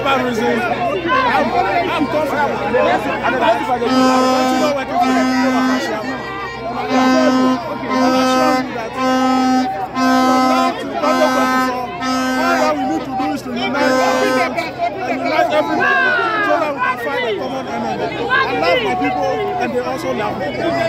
whatever reason, I'm confident. I'm continue working for the people of Ashawa. And I assure you that from now to 2024, all we need to do is to unite everybody so that we can fight a common enemy. I love my people and they also love me.